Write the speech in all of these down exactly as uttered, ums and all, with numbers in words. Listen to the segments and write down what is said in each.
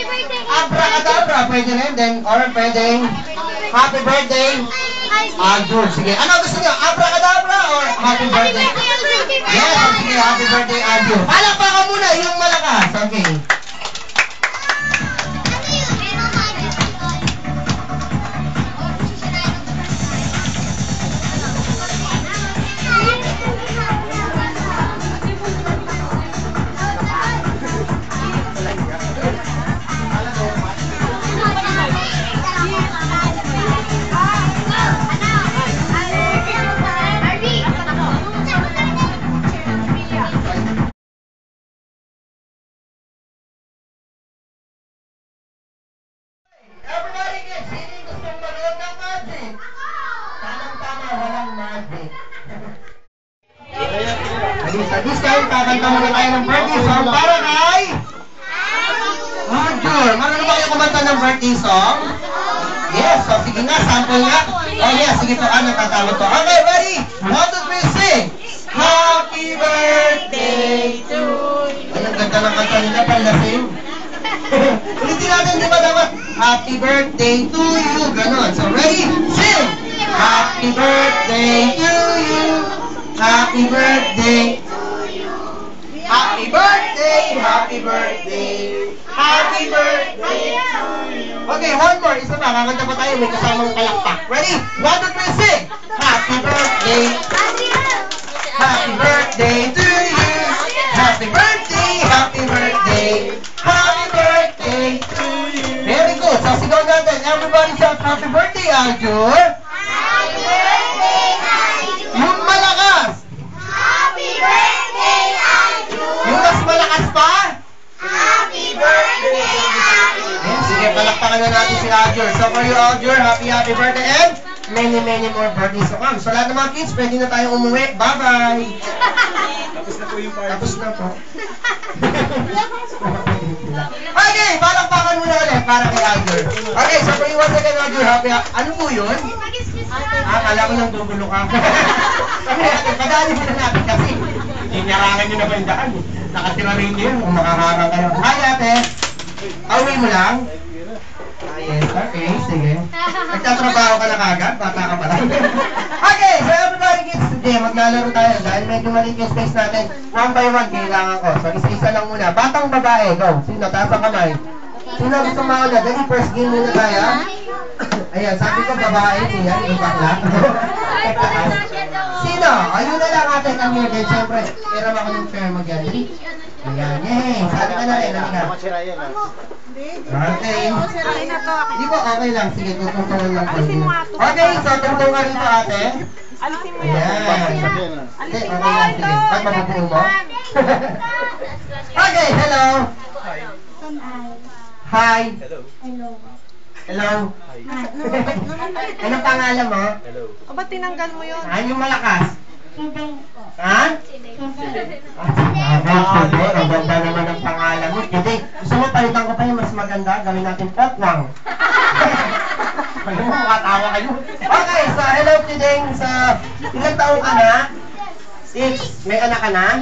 Abracadabra, pwede rin. Then, or pwedeng happy birthday, Aljur. Sige, ano gusto niyo? Abracadabra or happy birthday? Yes, sige, happy birthday, Aljur. Palakpakan muna yung malakas. Okay. Everybody get sino gustong manood ng magic? Tamang-tama, walang magic. At this time, kakanta muna tayo ng birthday song para kay Aljur. Marunong ba kayo kumanta ng birthday song? Yes, so sige nga, sample nga. Oh yes, sige po, ano tatawag to? Okay, ready? One, two, three, sing! Happy birthday to you! Ay, ang ganda ng kanta nila, panlasing. Ulitin natin, di ba dapat? Happy birthday to you. Ganon. So, ready? Sing! Happy birthday to you. Happy birthday to you. Happy birthday, happy birthday. Happy birthday to you. Okay, one more. Isa pa. Kakanta pa tayo. May kasamang kalakpak. Ready? One, two, three, sing! Happy birthday. Happy birthday to you. Happy birthday, happy birthday. Happy birthday to you. Very good. So, sigaw natin. Everybody shout happy birthday, Aljur. Happy birthday, Aljur. Yung malakas. Happy birthday, Aljur. Yung mas malakas pa. Happy birthday, Aljur. Ayan, sige, palakpakan na natin si Aljur. So, for you, Aljur, happy, happy birthday and many, many more birthdays to come. So, lahat ng mga kids, pwede na tayong umuwi. Bye-bye. Tapos na po yung party. Tapos na po. Okay, palakpakan muna ulit para kay Aljur. Okay, so for you once again, Aljur, happy, ano po yun? Ah, kala ko nang gugulo ka. Sabi natin, padali mo na natin kasi inarangan nyo na ba yung daan? Nakatira rin yun, kung makaharang kayo. Hi, ate! Away mo lang? Ah, yes, okay, sige. Nagtatrabaho ka na kagad, bata ka pala. Okay, so everybody gets today, maglalaro tayo dahil medyo maliit yung space natin. One by one, kailangan ko. So, isa-isa lang muna. Batang babae, go. Sino? Taas ang kamay. Sino gusto mauna? Dali, first game muna tayo. Ayan, sabi ko babae, niya, yung bakla. Sino? Ayun na lang ate, come here. Then, syempre, pera ako ng fair mo dyan. Dali. Ayan, yay. Sabi ka na rin, halika. Okay. Hindi po, okay lang. Sige, tutungtungan lang po. Okay, so tungtungan rito ate. Alisin mo Ayan. Hindi, okay lang. Sige, ba't mabubuo mo? Okay, hello. Hi. Hello. Hello. Anong pangalan mo? Hello. O ba't tinanggal mo yun? Saan yung malakas? Sideng po. Ha? Sideng. Ah, sige. Ang ganda naman ang pangalan mo. Hindi. Gusto mo palitan ko pa yung mas maganda? Gawin natin pokwang. Ayun, makatawa kayo. Okay, so hello today. Sa ilang taon ka na? Six. May anak ka na?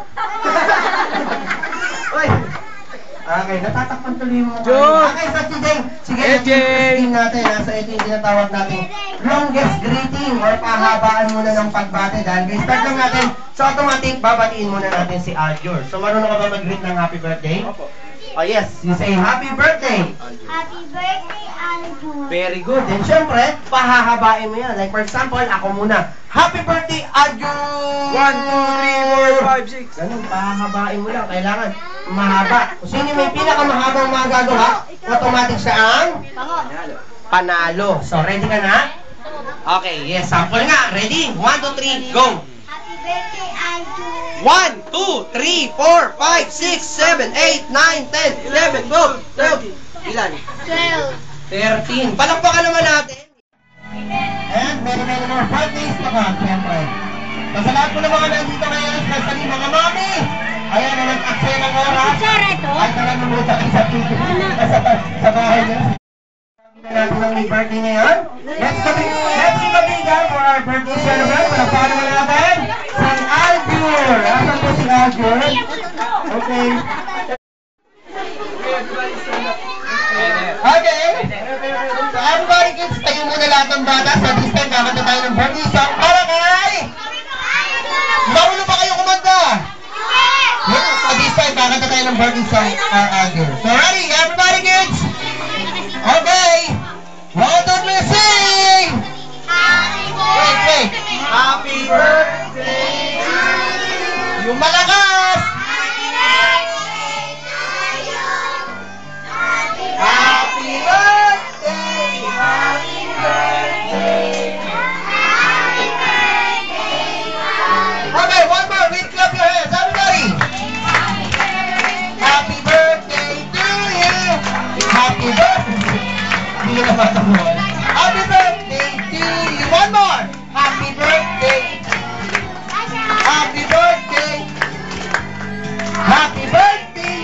Uy. Okay, natatakpan tuloy mo. John! Okay, so today, sige, E J! natin natin. Nasa ito yung tinatawag natin longest greeting or pahabaan muna ng pagbati. Dahil guys, start lang natin. So automatic, babatiin muna natin si Aljur. So marunong ka ba mag-greet ng happy birthday? Opo. Oh yes, you say happy birthday. Happy birthday, Aljur. Very good. Then syempre, pahahabain mo yan. Like for example, ako muna. Happy birthday, Aljur! One, two, three, four, five, six. Ganun, pahahabain mo lang. Kailangan mahaba. Kung sino may pinakamahabang magagawa, automatic siya ang panalo. So, ready ka na? Okay, yes. Sample nga. Ready? One, two, three, go! Happy birthday, Aljur. One, two, three, four, five, six, seven, eight, nine, ten, eleven, twelve, twelve. Ilan? Twelve. thirteen. Palakpakan naman natin. And many, many more birthdays to come, siyempre. So, sa lahat po ng mga nandito ngayon, especially mga mami, ayan, na nag-aksaya ng oras. Ay, talagang namuta kayo sa T V. Sa, sa bahay niyo. Sabi na natin ng may birthday ngayon. Let's kami, let's kabigan for our birthday celebrant. Palakpakan naman natin. Si Aljur. Asan po si Aljur? Okay. Everybody stand up. Okay? So everybody kids, tayo muna lahat ng bata. Sa this time, kakanta tayo ng birthday song para kay... Marunong ba kayo kumanta? Yes! Sa this time, kakanta tayo ng birthday song para Andrew. So ready, everybody kids? Okay! One, two, three, sing! Wait, wait! Happy birthday! Yung malakas! Happy birthday! Happy birthday! Okay, one more. Wait, clap your hands. Everybody! Happy birthday to you! Happy birthday! Hindi na matamuan. Happy birthday to you! One more! Happy birthday! Happy birthday! Happy birthday!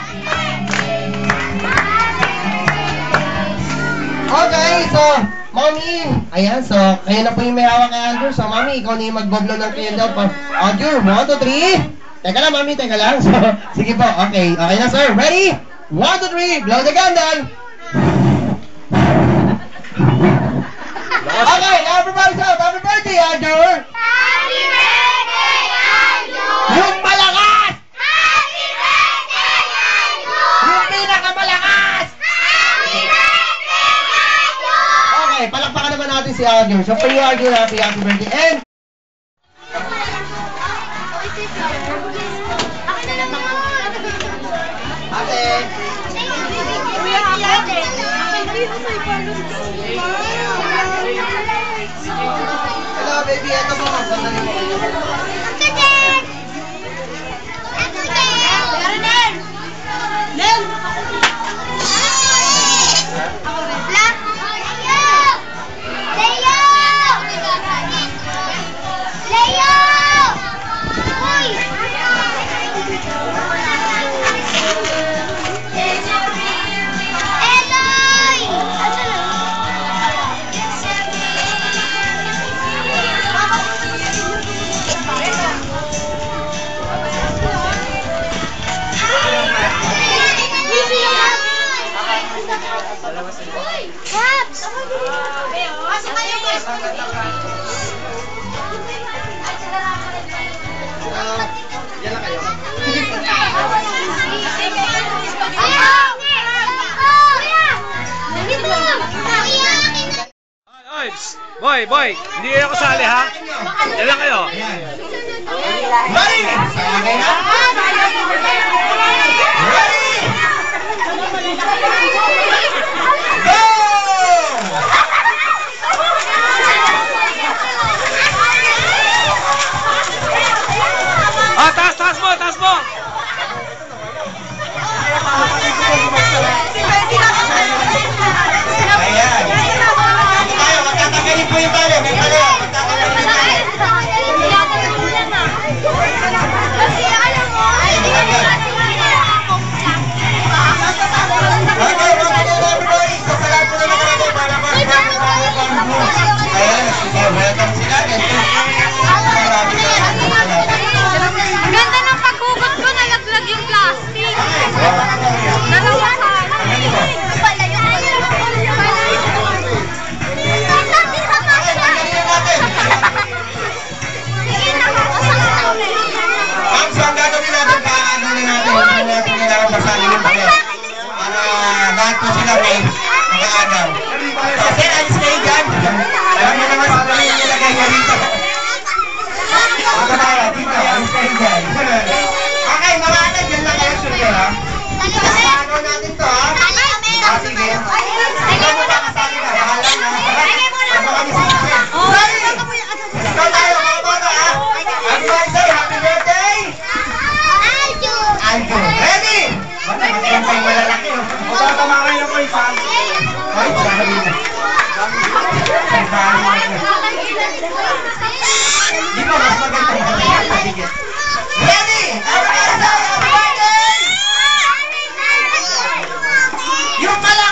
Okay, so, Mommy, ayan, so, kayo na po yung may hawak kay Andrew. So, Mommy, ikaw na yung magboblow ng candle pa. Andrew, one, two, three. Teka lang, Mommy, teka lang. So, sige po, okay. Okay na, sir. Ready? One, two, three. Blow the candle. Okay, everybody shout, happy birthday, Andrew. Happy birthday, Andrew! Yung malakas! Happy birthday, Andrew! Yung pinakamalakas! Happy birthday, Andrew! Okay, palakpakan naman natin si Andrew. So, for you, Andrew, happy, happy birthday. And, Akin na naman. ate, Kuya, akin. hello, baby, eto po. Sandali mo. Ako din. Ako din. Meron din. Nen. Black. Leo. Leo. Leo. Uy. Eloy. Caps! Pasok kayo, Yan lang kayo. Oy, psst. Boy, boy, hindi kayo kasali ha? Yan lang kayo. Ready? Okay na? Ready? Go! Ah, taas, taas mo, taas mo! Ayan. Tayo, magtatanggalin po yung tali. May tali. Magtatanggalin. Okay, welcome everybody. So, salamat po naman natin para mga ayan, sige, welcome sila. Marami na. Ang ganda ng paghugot ko, nalaglag yung plastic. Dalawa sa Ma'am, so ang gagawin natin, paano natin, paano natin kailangan pasalin yung bagay. Para lahat po sila may mag-aagaw. Kasi ang stay dyan. Alam mo naman sa kami yung nilagay niya dito. Ang kamara, dito, ang stay dyan. Okay, mga anak, yan lang kayo suyo, ha? Paano natin to, ha? Ah, sige. Ikaw mo ba kasali ka? Bahala na. Ano kami si Giselle? Ready? Let's go tayo, mga bono, ha? Everybody say happy birthday! Aldo. Ready? Matapos yung kay malalaki, oh. Matatama kayo po isa. Ay, sabi na. Ay, sabi na. Di ba, mas maganda yung kanya sa digit. Ready? Everybody say happy birthday! Yung malakas!